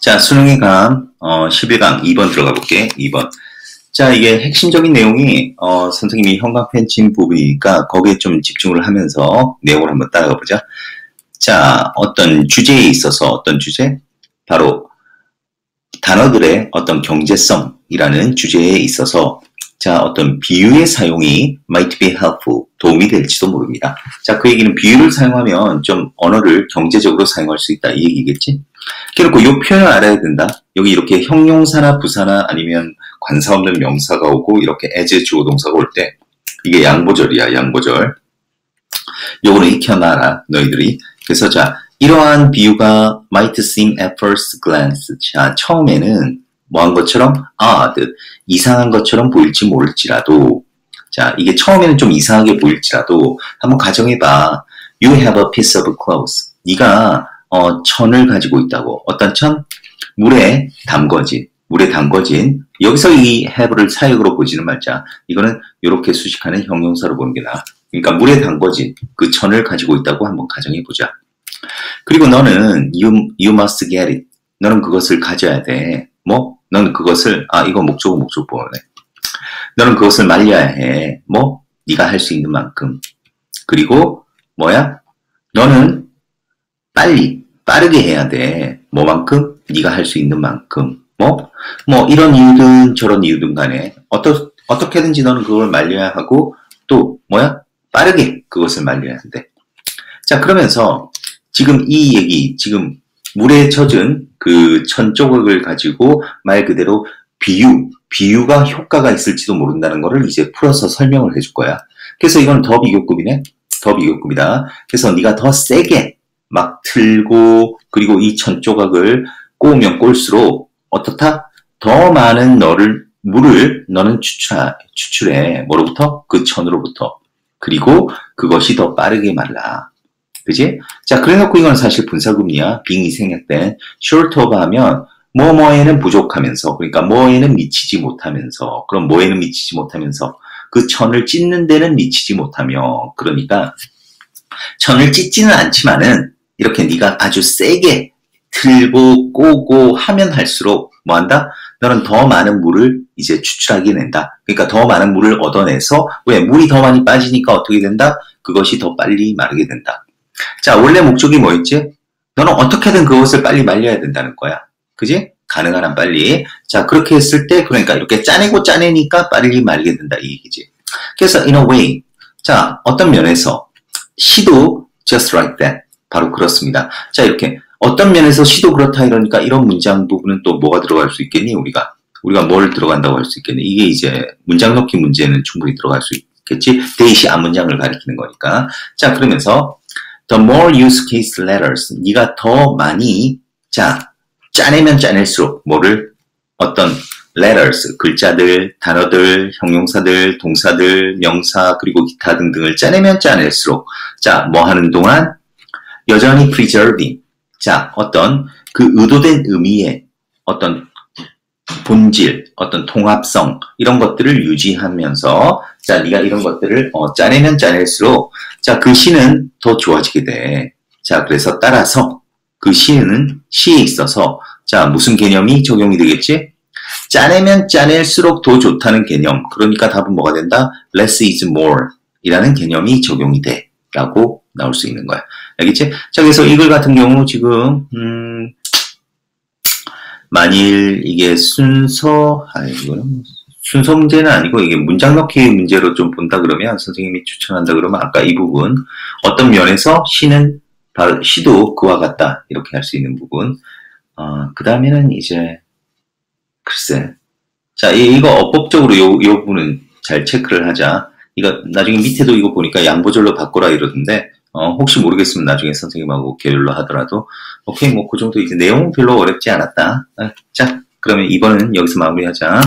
자, 수능의 감, 11강 2번 들어가 볼게. 2번. 자, 이게 핵심적인 내용이, 선생님이 형광펜 친 부분이니까 거기에 좀 집중을 하면서 내용을 한번 따라가 보자. 자, 어떤 주제에 있어서 어떤 주제? 바로 단어들의 어떤 경제성이라는 주제에 있어서 자, 어떤 비유의 사용이 might be helpful, 도움이 될지도 모릅니다. 자, 그 얘기는 비유를 사용하면 좀 언어를 경제적으로 사용할 수 있다, 이 얘기겠지? 그렇고 이 표현을 알아야 된다. 여기 이렇게 형용사나 부사나 아니면 관사 없는 명사가 오고 이렇게 as 주어 동사가 올 때 이게 양보절이야, 양보절. 요거는 익혀놔라, 너희들이. 그래서 자, 이러한 비유가 might seem at first glance. 자, 처음에는 뭐한 것처럼 odd, 이상한 것처럼 보일지 모를지라도 자, 이게 처음에는 좀 이상하게 보일지라도 한번 가정해봐. You have a piece of clothes. 네가 천을 가지고 있다고. 어떤 천? 물에 담궈진. 여기서 이 have를 사역으로 보지는 말자. 이거는 이렇게 수식하는 형용사로 보는 게 나아. 그러니까 물에 담궈진 그 천을 가지고 있다고 한번 가정해보자. 그리고 너는 you must get it. 너는 그것을 가져야 돼. 뭐? 너는 그것을 이거 목적어 보네. 너는 그것을 말려야 해. 뭐? 네가 할 수 있는 만큼. 그리고 뭐야? 너는 빠르게 해야 돼. 뭐만큼? 네가 할 수 있는 만큼. 뭐 이런 이유든 저런 이유든 간에 어떻게든지 너는 그걸 말려야 하고 또 뭐야? 빠르게 그것을 말려야 한대. 자, 그러면서 지금 이 얘기, 지금 물에 젖은 그 천 조각을 가지고 말 그대로 비유가 효과가 있을지도 모른다는 거를 이제 풀어서 설명을 해줄 거야. 그래서 이건 더 비교급이네. 더 비교급이다. 그래서 네가 더 세게 막 틀고 그리고 이 천 조각을 꼬우면 꼴수록 어떻다? 더 많은 물을 너는 추출해. 뭐로부터? 그 천으로부터. 그리고 그것이 더 빠르게 말라. 그지? 자, 그래놓고 이건 사실 분사구문이야. 빙이 생략된. short of 하면 뭐뭐에는 부족하면서, 그러니까 뭐에는 미치지 못하면서, 그럼 뭐에는 미치지 못하면서 그 천을 찢는 데는 미치지 못하며, 그러니까 천을 찢지는 않지만은 이렇게 네가 아주 세게 틀고 꼬고 하면 할수록 뭐한다? 너는 더 많은 물을 이제 추출하게 된다. 그러니까 더 많은 물을 얻어내서 왜? 물이 더 많이 빠지니까 어떻게 된다? 그것이 더 빨리 마르게 된다. 자, 원래 목적이 뭐였지? 너는 어떻게든 그것을 빨리 말려야 된다는 거야. 그지? 가능한 한 빨리. 자, 그렇게 했을 때, 그러니까 이렇게 짜내니까 빨리 말리게 된다, 이 얘기지. 그래서, in a way. 자, 어떤 면에서, 시도 just like that. 바로 그렇습니다. 자, 이렇게, 어떤 면에서 시도 그렇다 이러니까 이런 문장 부분은 또 뭐가 들어갈 수 있겠니? 우리가 뭘 들어간다고 할 수 있겠니? 이게 이제 문장 넣기 문제는 충분히 들어갈 수 있겠지? 대시 앞문장을 가리키는 거니까. 자, 그러면서, the more use case letters. 네가 더 많이, 자, 짜내면 짜낼수록 뭐를? 어떤 letters, 글자들, 단어들, 형용사들, 동사들, 명사, 그리고 기타 등등을 짜내면 짜낼수록 자, 뭐 하는 동안? 여전히 preserving. 자, 어떤 그 의도된 의미의 어떤 본질, 어떤 통합성 이런 것들을 유지하면서 자, 네가 이런 것들을 짜내면 짜낼수록 자, 그 시는 더 좋아지게 돼. 자, 그래서 따라서 그 시에 있어서 자, 무슨 개념이 적용이 되겠지? 짜내면 짜낼수록 더 좋다는 개념. 그러니까 답은 뭐가 된다? less is more 이라는 개념이 적용이 돼. 라고 나올 수 있는 거야. 알겠지? 자, 그래서 이 글 같은 경우 지금 만일 이게 이거는 순서 문제는 아니고 이게 문장 넣기 문제로 좀 본다 그러면 선생님이 추천한다 그러면 아까 이 부분 어떤 면에서 시는 바로 시도 그와 같다 이렇게 할 수 있는 부분. 그 다음에는 이제 글쎄, 자, 이거 어법적으로 요 부분은 잘 체크를 하자. 이거 나중에 밑에도 이거 보니까 양보절로 바꾸라 이러던데 혹시 모르겠으면 나중에 선생님하고 개별로 하더라도 오케이, 뭐 그 정도 이제 내용은 별로 어렵지 않았다. 자, 그러면 이번은 여기서 마무리하자.